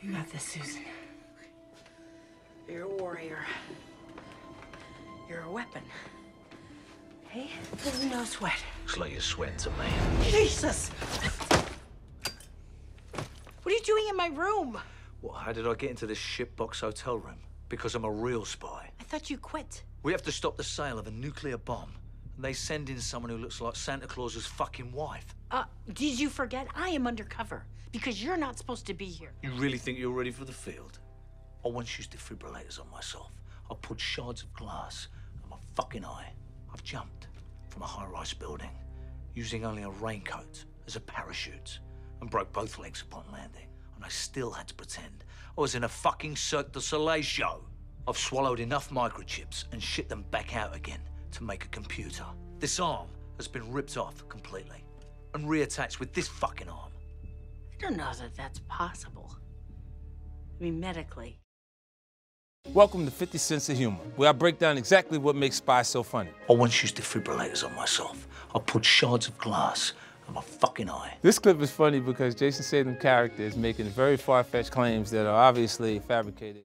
You got this, Susan. You're a warrior. You're a weapon. Hey, no sweat. Looks like you're sweating to me. Jesus! What are you doing in my room? Well, how did I get into this shitbox hotel room? Because I'm a real spy. I thought you quit. We have to stop the sale of a nuclear bomb. And they send in someone who looks like Santa Claus's fucking wife. Did you forget? I am undercover because you're not supposed to be here. You really think you're ready for the field? I once used defibrillators on myself. I put shards of glass in my fucking eye. I've jumped from a high-rise building using only a raincoat as a parachute and broke both legs upon landing. And I still had to pretend I was in a fucking Cirque du Soleil show. I've swallowed enough microchips and shit them back out again to make a computer. This arm has been ripped off completely and reattached with this fucking arm. I don't know that that's possible. I mean, medically. Welcome to 50 Cents of Humor, where I break down exactly what makes spies so funny. I once used defibrillators on myself. I put shards of glass in my fucking eye. This clip is funny because Jason Statham's character is making very far-fetched claims that are obviously fabricated.